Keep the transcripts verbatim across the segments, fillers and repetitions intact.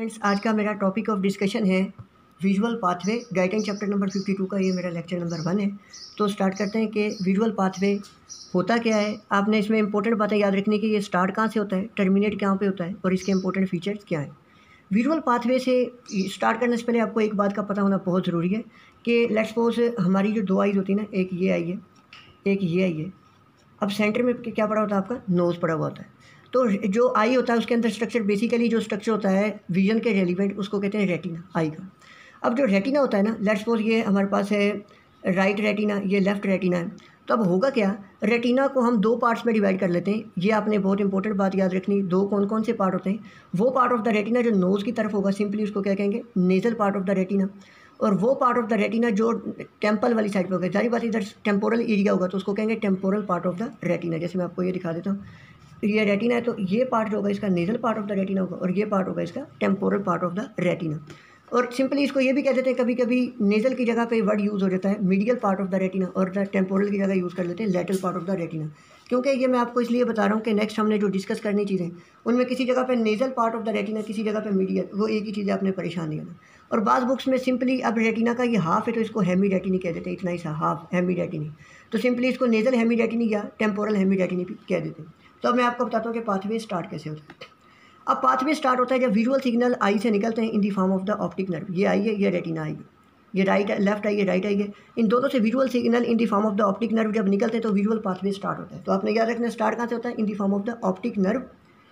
Friends, आज का मेरा टॉपिक ऑफ डिस्कशन है visual pathway. Guidance chapter number बावन का ये मेरा लेक्चर नंबर वन है। तो स्टार्ट करते हैं कि विजुअल पाथवे होता क्या है। आपने इसमें इंपॉर्टेंट बातें याद रखनी कि ये स्टार्ट कहाँ से होता है, टर्मिनेट कहाँ पे होता है और इसके इंपॉर्टेंट फीचर्स क्या हैं। विजुअल पाथवे से स्टार्ट करने से पहले आपको एक बात का पता होना बहुत ज़रूरी है कि लेट्स सपोज हमारी जो दो आईज होती है ना, एक ये आई है, एक ये आई है। अब सेंटर में क्या पड़ा होता है, आपका नोज़ पड़ा हुआ होता है। तो जो आई होता है उसके अंदर स्ट्रक्चर, बेसिकली जो स्ट्रक्चर होता है विजन के रेलिवेंट, उसको कहते हैं रेटिना, आई का। अब जो रेटिना होता है ना, लेट्स सपोज ये हमारे पास है राइट रेटिना, ये लेफ़्ट रेटिना है। तो अब होगा क्या, रेटिना को हम दो पार्ट्स में डिवाइड कर लेते हैं। ये आपने बहुत इंपॉर्टेंट बात याद रखनी, दो कौन कौन से पार्ट होते हैं। वो पार्ट ऑफ द रेटिना जो नोज़ की तरफ होगा, सिंपली उसको क्या कहेंगे, nasal part of the retina. और वो पार्ट ऑफ द रेटिना जो टेम्पल वाली साइड पे होगा, सारी बात इधर टेम्पोरल एरिया होगा, तो उसको कहेंगे temporal part of the retina. जैसे मैं आपको ये दिखा देता हूँ, ये रेटिना है तो ये पार्ट जो होगा इसका nasal part of the retina होगा और ये पार्ट होगा इसका temporal part of the retina. और सिंपली इसको ये भी कह देते हैं, कभी कभी नेज़ल की जगह पे वर्ड यूज़ हो जाता है medial part of the retina, और द टेम्पोरल की जगह यूज़ कर लेते हैं lateral part of the retina. क्योंकि ये मैं आपको इसलिए बता रहा हूँ कि नेक्स्ट हमने जो डिस्कस करनी चीज़ें, उनमें किसी जगह पे nasal part of the retina, किसी जगह पे मीडियल, वो एक ही चीज़ आपने परेशान नहीं होना। और बाज़ बुक्स में सिंपली अब रेटिना का ये हाफ है तो इसको हेमी रेटिनी कह देते हैं, इतना ही सा हाफ हेमी रेटिनी। तो सिंपली इसको नेज़ल हेमी रेटिनी या टेम्पोरल हेमी रेटिनी भी कह देते हैं। तो अब मैं आपको बताता हूँ कि पाथवे स्टार्ट कैसे होता है। अब पाथवे स्टार्ट होता है जब विजुअल सिग्नल आई से निकलते हैं in the form of the optic nerve. ये आई है, ये रेटिना आई है, ये राइट लेफ्ट आई है, राइट आई है। इन दोनों से visual signal in the form of the optic nerve जब निकलते हैं तो विजुअल पाथवे स्टार्ट होता है। तो आपने याद रखना, स्टार्ट कहाँ से होता है, in the form of the optic nerve.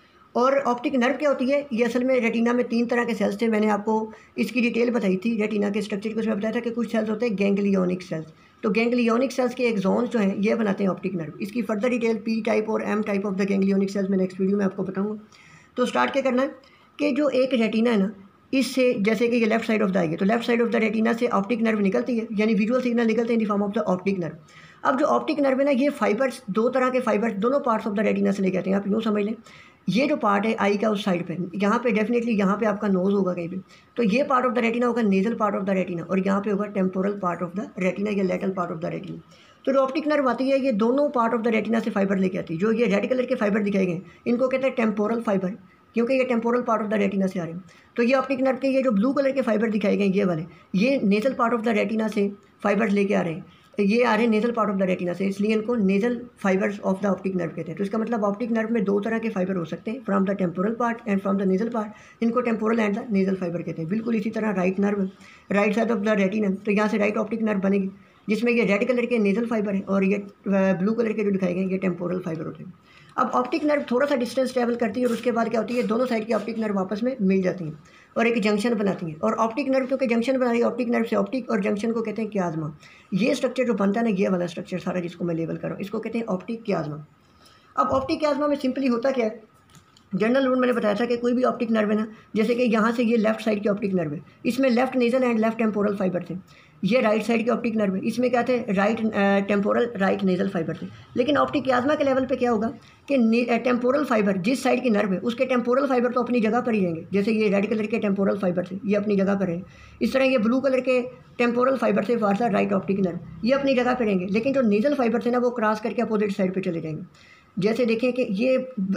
और ऑप्टिक नर्व क्या होती है, ये असल में रेटिना में तीन तरह के सेल्स थे। मैंने आपको इसकी डिटेल बताई थी रेटिना के स्ट्रक्चर को, उसमें बताया था कि कुछ सेल्स होते हैं गैंग्लियोनिक सेल्स। तो गैंग्लियोनिक सेल्स के एक जोन जो हैं ये बनाते हैं ऑप्टिक नर्व। इसकी फर्दर डिटेल पी टाइप और M type of the ganglionic cells में नेक्स्ट वीडियो में आपको बताऊँगा। तो स्टार्ट क्या करना है कि जो एक रेटिना है ना, इससे जैसे कि ये left side of the eye है, तो left side of the retina से ऑप्टिक नर्व निकलती है, यानी विजुअल सिग्नल निकलते हैं in the form of the optic nerve. अब जो ऑप्टिक नर्व है ना, ये फाइबर्स, दो तरह के फाइबर्स दोनों पार्ट्स ऑफ द रेटिना से लेके आते हैं। आप यूँ समझ लें, ये जो पार्ट है आई का उस साइड पे, यहाँ पे डेफिनेटली यहाँ पे आपका नोज़ होगा कहीं पे, तो ये पार्ट ऑफ द रेटिना होगा nasal part of the retina, और यहाँ पे होगा temporal part of the retina या lateral part of the retina. तो जो ऑप्टिक नर्व आती है ये दोनों पार्ट ऑफ द रेटिना से फाइबर लेके आती है। जो ये रेड कलर के फाइबर दिखाए गए इनको कहते हैं टेम्पोरल फाइबर, क्योंकि ये temporal part of the retina से आ रहे हैं। तो ये ऑप्टिक नर्व के ये जो ब्लू कलर के फाइबर दिखाए गए ये वाले, ये nasal part of the retina से फाइबर्स लेके आ रहे हैं, ये आ रहे हैं nasal part of the retina से, इसलिए इनको nasal fibres of the optic nerve कहते हैं। तो इसका मतलब ऑप्टिक नर्व में दो तरह के फाइबर हो सकते हैं, from the temporal part and from the nasal part. इनको temporal and the nasal fibre कहते हैं। बिल्कुल इसी तरह right nerve, right side of the retina, तो यहाँ से राइट ऑप्टिक नर्व बनेगी जिसमें ये रेड कलर के नेज़ल फाइबर है और ये ब्लू कलर के जो दिखाए गए ये टेम्पोरल फाइबर होते हैं। अब ऑप्टिक नर्व थोड़ा सा डिस्टेंस ट्रैवल करती है और उसके बाद क्या होती है, दोनों साइड की ऑप्टिक नर्व आपस में मिल जाती हैं और एक जंक्शन बनाती हैं। और ऑप्टिक नर्व क्योंकि जंक्शन बना रही है, ऑप्टिक नर्व से ऑप्टिक, और जंक्शन को कहते हैं क्याज्मा। ये स्ट्रक्चर जो बनता है ना, ये वाला स्ट्रक्चर सारा जिसको मैं लेबल कर रहा हूँ, इसको कहते हैं ऑप्टिक क्याज्मा। अब ऑप्टिक क्याज्मा में सिंपली होता क्या है, जनरल रूल मैंने बताया था कि कोई भी ऑप्टिक नर्व है ना, जैसे कि यहाँ से ये लेफ्ट साइड की ऑप्टिक नर्व है, इसमें left nasal and left temporal fibre थे। ये राइट साइड की ऑप्टिक नर्व है, इसमें क्या थे, right temporal right nasal fibre थे। लेकिन ऑप्टिक क्याज्मा के लेवल पे क्या होगा कि टेम्पोरल फाइबर जिस साइड की नर्व है उसके टेम्पोरल फाइबर तो अपनी जगह पर ही रहेंगे। जैसे ये रेड कलर के टेम्पोरल फाइबर थे, ये अपनी जगह पर रहेंगे। इस तरह ये ब्लू कलर के टेम्पोरल फाइबर थे for the right optic nerve, ये अपनी जगह पर रहेंगे। लेकिन जो नेज़ल फाइबर थे ना, वो क्रॉस करके अपोजिट साइड पर चले जाएंगे। जैसे देखें कि ये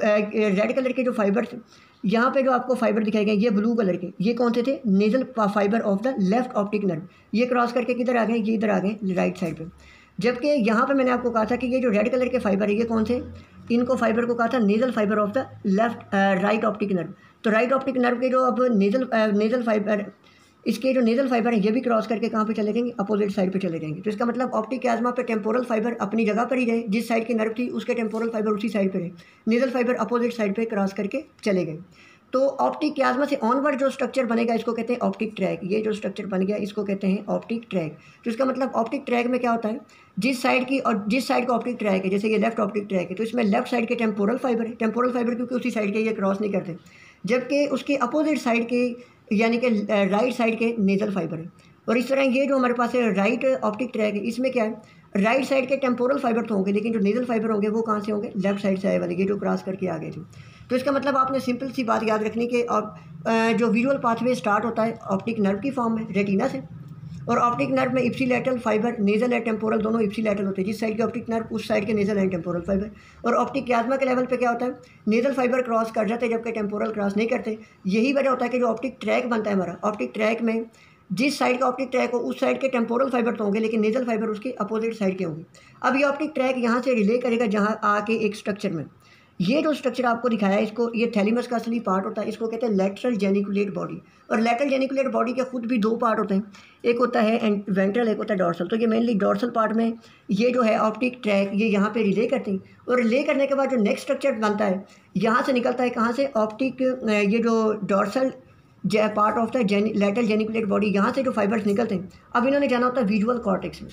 रेड कलर के जो फाइबर थे, यहाँ पे जो आपको फाइबर दिखाए गए ये ब्लू कलर के, ये कौन से थे, nasal fibre of the left optic nerve. ये क्रॉस करके किधर आ गए, ये इधर आ गए राइट साइड पे। जबकि यहाँ पे मैंने आपको कहा था कि ये जो रेड कलर के फाइबर है ये कौन से, इनको फाइबर को कहा था nasal fibre of the left right optic nerve. तो राइट ऑप्टिक नर्व के जो अब नेज़ल नेज़ल फाइबर, इसके जो नेज़ल फाइबर है ये भी क्रॉस करके कहाँ पे चले जाएंगे, अपोजिट साइड पे चले जाएंगे। तो इसका मतलब ऑप्टिक क्याज्मा पे टेम्पोरल फाइबर अपनी जगह पर ही रहे, जिस साइड की नर्व थी उसके टेम्पोरल फाइबर उसी साइड पे रहे, नेज़ल फाइबर अपोजिट साइड पे क्रॉस करके चले गए। तो ऑप्टिक क्याज्मा से ऑनवर्ड जो स्ट्रक्चर बनेगा इसको कहते हैं ऑप्टिक ट्रैक। ये जो स्ट्रक्चर बन गया इसको कहते हैं ऑप्टिक ट्रैक। तो इसका मतलब ऑप्टिक ट्रैक में क्या होता है, जिस साइड की और जिस साइड का ऑप्टिक ट्रैक है, जैसे ये लेफ्ट ऑप्टिक ट्रैक है तो इसमें लेफ्ट साइड के टेम्पोरल फाइबर है, टेम्पोरल फाइबर क्योंकि उसी साइड के ये क्रॉस नहीं करते, जबकि उसके अपोजिट साइड के यानी कि राइट साइड के नेज़ल फाइबर है। और इस तरह ये जो हमारे पास है राइट ऑप्टिक ट्रैक है, इसमें क्या है, राइट साइड के टेम्पोरल फाइबर तो होंगे, लेकिन जो नेज़ल फाइबर होंगे वो कहाँ से होंगे, लेफ्ट साइड से आए वाले, ये जो क्रॉस करके आ गए थे। तो इसका मतलब आपने सिंपल सी बात याद रखनी कि जो विजुअल पाथवे स्टार्ट होता है ऑप्टिक नर्व की फॉर्म में रेटिना से, और ऑप्टिक नर्व में ipsilateral fibre, nasal and temporal दोनों इप्सिलैटरल होते हैं। जिस साइड के ऑप्टिक नर्व उस साइड के नेजल एंड टेम्पोरल फाइबर। और ऑप्टिक क्याज्मा के लेवल पे क्या होता है, नेजल फाइबर क्रॉस कर जाते हैं जबकि टेम्पोरल क्रॉस नहीं करते। यही वजह होता है कि जो ऑप्टिक ट्रैक बनता है हमारा, ऑप्टिक ट्रैक में जिस साइड का ऑप्टिक ट्रैक हो उस साइड के टेम्पोरल फाइबर तो होंगे, लेकिन नेजल फाइबर उसके अपोजिट साइड के होंगे। अब ये ऑप्टिक ट्रैक यहाँ से रिले करेगा जहाँ आके एक स्ट्रक्चर में, ये जो स्ट्रक्चर आपको दिखाया है इसको, ये थैलेमस का असली पार्ट होता है, इसको कहते हैं लैटरल जेनिकुलेट बॉडी। और लैटरल जेनिकुलेट बॉडी के खुद भी दो पार्ट होते हैं, एक होता है वेंट्रल, एक होता है डॉर्सल। तो ये मेनली डॉर्सल पार्ट में ये जो है ऑप्टिक ट्रैक ये यहाँ पे रिले करते हैं, और रिले करने के बाद जो नेक्स्ट स्ट्रक्चर बनता है यहाँ से निकलता है, कहाँ से, ऑप्टिक ये जो डॉर्सल पार्ट ऑफ द जेनी लैटरल जेनिकुलेट बॉडी, यहाँ से जो फाइबर्स निकलते हैं। अब इन्होंने जाना होता है विजुअल कॉर्टेक्स में।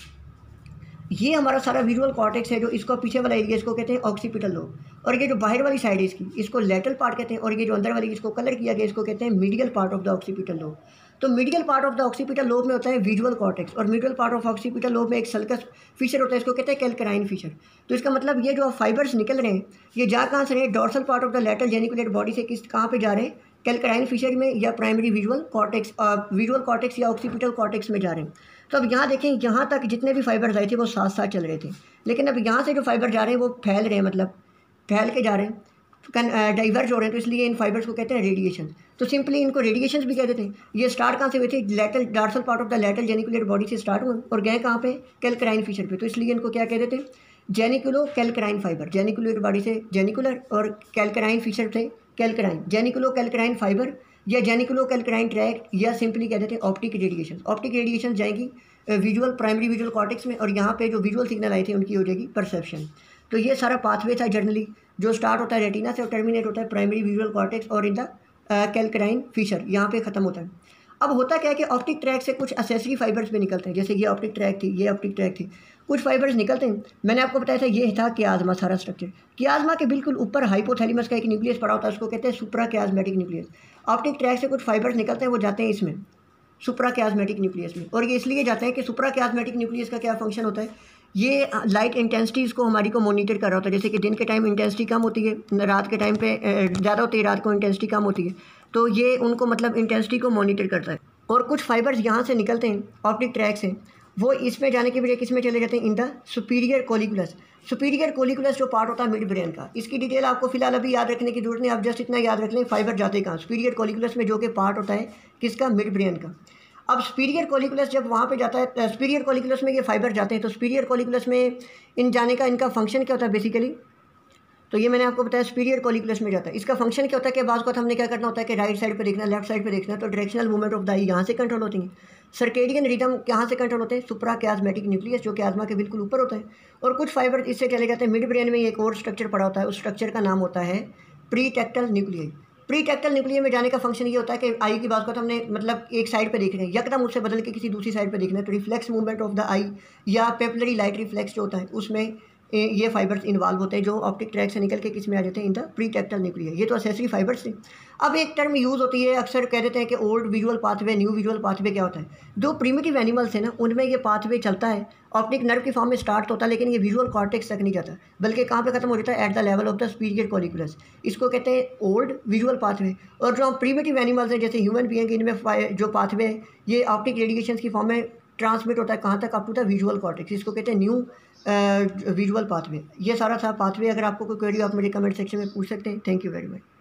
ये हमारा सारा विजुअल कॉर्टेक्स है, जो इसको पीछे वाला एरिया इसको कहते हैं ऑक्सीपिटल लोब, और ये जो बाहर वाली साइड है इसकी इसको लेटरल पार्ट कहते हैं, और ये जो अंदर वाली इसको कलर किया गया इसको कहते हैं medial part of the occipital lobe. तो medial part of the occipital lobe में होता है विजुअल कॉर्टेक्स, और medial part of occipital lobe में एक सल्कस फीचर होता है, इसको कहते हैं कैल्कराइन फीचर। तो इसका मतलब ये जो फाइबर्स निकल रहे हैं ये जा कहाँ से रहे हैं, dorsal part of the lateral geniculate body से किस कहाँ पे जा रहे हैं, कैल्कराइन फीचर में या primary visual cortex, visual cortex या ऑक्सीपिटल कॉर्टेक्स में जा रहे हैं। तो अब यहाँ देखें, यहाँ तक जितने भी फाइबर्स आए थे वो साथ साथ चल रहे थे, लेकिन अब यहाँ से जो फाइबर जा रहे हैं वो फैल रहे हैं, मतलब फैल के जा रहे हैं, डाइवर्ज हो रहे हैं, तो इसलिए इन फाइबर्स को कहते हैं रेडिएशन। तो सिंपली इनको रेडिएशन भी कह देते हैं। ये स्टार्ट कहाँ से हुए थे, lateral dorsal part of the lateral geniculate body से स्टार्ट हुए और गए कहाँ पे, कैल्कराइन फीचर पे। तो इसलिए इनको क्या कह देते हैं, geniculo calcarine fibre. Geniculate body से जेनिकुलर और कैल्कराइन फीचर से कैल्कराइन, जेनिकुलो कैल्कराइन फाइबर या जेनिकुलो कैल्कराइन ट्रैक, या सिंपली कह देते हैं ऑप्टिक रेडिएशन। ऑप्टिक रेडिएशन जाएंगी विजुअल प्राइमरी विजुअल कॉर्टेक्स में, और यहाँ पे जो विजुअल सिग्नल आए थे उनकी हो जाएगी परसेप्शन। तो ये सारा पाथवे था जर्नली, जो स्टार्ट होता है रेटिना से और टर्मिनेट होता है प्राइमरी विजुअल कॉर्टेक्स और इन द कैल्कराइन फीचर, यहाँ पे ख़त्म होता है। अब होता क्या है कि ऑप्टिक ट्रैक से कुछ एसेसरी फाइबर्स भी निकलते हैं, जैसे ये ऑप्टिक ट्रैक थी, ये ऑप्टिक ट्रैक थी, कुछ फाइबर्स निकलते हैं। मैंने आपको बताया था ये था क्याज्मा सारा स्ट्रक्चर। क्याज्मा के बिल्कुल ऊपर हाइपोथैलेमस का एक न्यूक्लियस पड़ा होता है, उसको कहते हैं suprachiasmatic nucleus. Optic track से कुछ फाइबर्स निकलते हैं, वो जाते हैं इसमें सुप्रा क्याज्मेटिक न्यूक्लियस में, और ये इसलिए जाते हैं कि सुप्रा क्याज्मेटिक न्यूक्लियस का क्या फंक्शन होता है, ये लाइट इंटेंसिटीज़ को हमारी को मॉनिटर कर रहा होता है। जैसे कि दिन के टाइम इंटेंसिटी कम होती है, रात के टाइम पे ज़्यादा होती है, रात को इंटेंसिटी कम होती है, तो ये उनको मतलब इंटेंसिटी को मॉनिटर करता है। और कुछ फाइबर्स यहाँ से निकलते हैं ऑप्टिक ट्रैक से, वो इसमें जाने के बजाय किस में चले जाते हैं, in the superior colliculus. Superior colliculus जो पार्ट होता है मिड ब्रेन का, इसकी डिटेल आपको फिलहाल अभी याद रखने की जरूरत नहीं, आप जस्ट इतना याद रख लें फाइबर जाते कहाँ, सुपीरियर कोलिकुलस में, जो कि पार्ट होता है किसका, मिड ब्रेन का। अब सुपीरियर कोलिकुलस जब वहाँ पे जाता है, सुपीरियर कोलिकुलस में ये फाइबर जाते हैं, तो सुपीरियर कोलिकुलस में इन जाने का इनका फंक्शन क्या होता है बेसिकली, तो ये मैंने आपको बताया सुपीरियर कोलिकुलस में जाता है। इसका फंक्शन क्या होता है कि बाज़ को हमने क्या करना होता है कि राइट साइड पे देखना, लेफ्ट साइड पे देखना, तो directional movement of the eye यहाँ से कंट्रोल होती हैं। सर्केडियन रिदम कहाँ से कंट्रोल होते हैं, सुप्रा क्याज्मेटिक न्यूक्लियस, जो क्याज्मा के बिल्कुल ऊपर होता है। और कुछ फाइबर इससे चले जाते हैं मिड ब्रेन में, एक और स्ट्रक्चर पड़ा होता है, उस स्ट्रक्चर का नाम होता है प्रीटेक्टल न्यूक्लियस। प्रीटेक्टल न्यूक्लियस में जाने का फंक्शन ये होता है कि आई की बात को तो हमने मतलब एक साइड पे देख रहे हैं, यकदम उससे बदल के किसी दूसरी साइड पे देखना है, तो reflex movement of the eye या पेपलरी लाइट रिफ्लेक्स जो होता है उसमें ये फाइबर्स इन्वॉल्व होते हैं, जो ऑप्टिक ट्रैक से निकल के किस में आ जाते हैं, इन द प्रीटेक्टल न्यूक्लियस। ये तो एसेसरी फाइबर्स थे। अब एक टर्म यूज़ होती है, अक्सर कह देते हैं कि old visual pathway, new visual pathway. क्या होता है, जो प्रीमिटिव एनिमल्स है ना उनमें ये पाथवे चलता है, ऑप्टिक नर्व की फॉर्म में स्टार्ट होता है, लेकिन ये विजुअल कॉर्टेक्स तक नहीं जाता, बल्कि कहाँ पे खत्म हो जाता है, at the level of the superior colliculus. इसको कहते हैं ओल्ड विजुअल पाथवे। और जो प्रीमिटिव एनिमल्स हैं जैसे ह्यूमन बीइंग, इनमें जो पाथवे है ये ऑप्टिक रेडिएशन की फॉर्म में ट्रांसमिट होता है कहाँ तक, up to the visual cortex. इसको कहते हैं न्यू विजुअल पाथवे। ये सारा था पाथवे। अगर आपको कोई क्वेरी आप मेरे कमेंट सेक्शन में पूछ सकते हैं। Thank you very much.